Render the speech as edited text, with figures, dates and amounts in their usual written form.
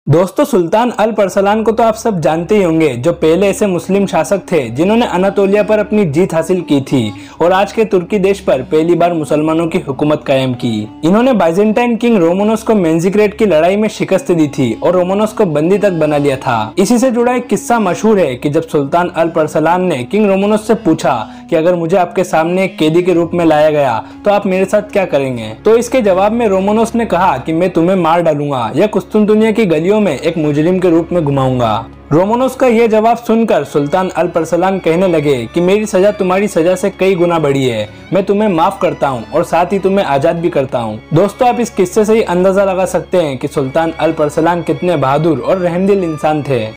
दोस्तों, सुल्तान अल परसलान को तो आप सब जानते ही होंगे, जो पहले ऐसे मुस्लिम शासक थे जिन्होंने अनातोलिया पर अपनी जीत हासिल की थी और आज के तुर्की देश पर पहली बार मुसलमानों की हुकूमत कायम की। इन्होंने बाइजेंटाइन किंग रोमानोस को मेंजिग्रेट की लड़ाई में शिकस्त दी थी और रोमानोस को बंदी तक बना लिया था। इसी से जुड़ा एक किस्सा मशहूर है कि जब सुल्तान अल परसलान ने किंग रोमानोस से पूछा कि अगर मुझे आपके सामने एक कैदी के रूप में लाया गया तो आप मेरे साथ क्या करेंगे, तो इसके जवाब में रोमानोस ने कहा कि मैं तुम्हें मार डालूंगा या कुस्तुनतुनिया की गलियों में एक मुजरिम के रूप में घुमाऊंगा। रोमानोस का यह जवाब सुनकर सुल्तान अल परसलान कहने लगे कि मेरी सजा तुम्हारी सजा से कई गुना बड़ी है, मैं तुम्हें माफ करता हूं और साथ ही तुम्हें आजाद भी करता हूं। दोस्तों, आप इस किस्से से ही अंदाजा लगा सकते हैं कि सुल्तान अल परसलान कितने बहादुर और रहमदिल इंसान थे।